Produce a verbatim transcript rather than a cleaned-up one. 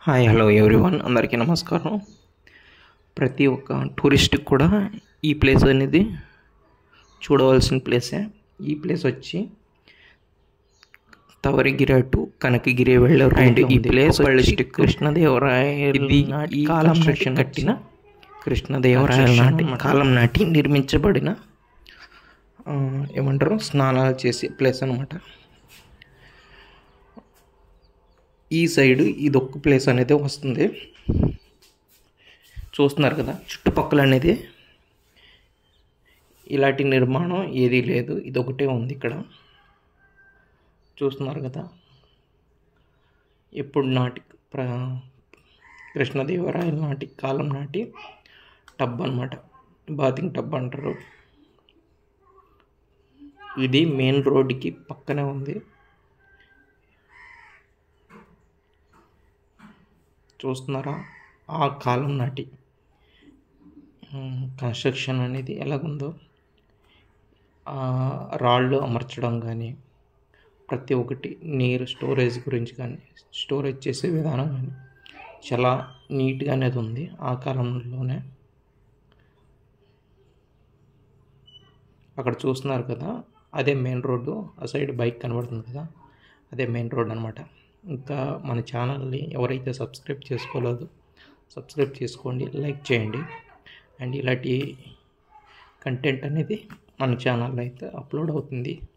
Hi hello everyone, అందరికీ నమస్కారం. ప్రతి ఒక్క టూరిస్ట్కి కూడా ఈ ప్లేస్ అనేది చూడవలసిన ప్లేసే. ఈ ప్లేస్ వచ్చి తవరిగిరి టు కనకగిరి వెళ్ళే అండ్ ఈ ప్లేస్ డిస్ట్రిక్ట్ కృష్ణదేవరాయలు ఈ కాలం నాటి కట్టిన కృష్ణదేవరాయల నాటి కాలం నాటి నిర్మించబడిన ఏమంటారు స్నానాలు చేసే ప్లేస్ అనమాట. ఈ సైడ్ ఇదొక్క ప్లేస్ అనేది వస్తుంది. చూస్తున్నారు కదా, చుట్టుపక్కల అనేది ఇలాంటి నిర్మాణం ఏదీ లేదు, ఇదొకటే ఉంది ఇక్కడ. చూస్తున్నారు కదా, ఎప్పుడు నాటి ప్ర కృష్ణదేవరాయల నాటి కాలం నాటి టబ్ అనమాట, బాతింగ్ టబ్ అంటారు. ఇది మెయిన్ రోడ్డుకి పక్కనే ఉంది. చూస్తున్నారా, ఆ కాలం నాటి కన్స్ట్రక్షన్ అనేది ఎలాగుందో, రాళ్ళు అమర్చడం కానీ, ప్రతి ఒక్కటి నీరు స్టోరేజ్ గురించి కానీ, స్టోరేజ్ చేసే విధానం కానీ చాలా నీట్గా అనేది ఉంది ఆ కాలంలోనే. అక్కడ చూస్తున్నారు కదా, అదే మెయిన్ రోడ్డు. ఆ సైడ్ బైక్ కనబడుతుంది కదా, అదే మెయిన్ రోడ్ అనమాట. ఇంకా మన ఛానల్ని ఎవరైతే సబ్స్క్రైబ్ చేసుకోలేదో సబ్స్క్రైబ్ చేసుకోండి, లైక్ చేయండి. అండ్ ఇలాంటి కంటెంట్ అనేది మన ఛానల్లో అయితే అప్లోడ్ అవుతుంది.